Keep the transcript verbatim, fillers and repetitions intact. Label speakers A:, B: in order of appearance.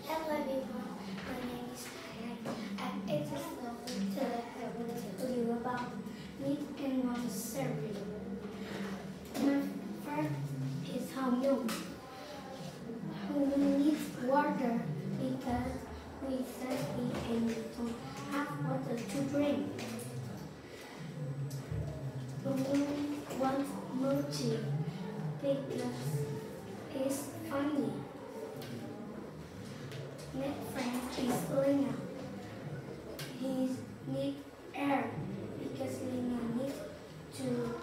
A: Hello everyone, my name is Kaya. I'm eight years old. Today I will tell you about meat and water serving. My first is Hamyong. We need water because we thirsty and don't have water to drink. We want mochi because it's funny. Next friend is Lena. He needs air because Lena needs to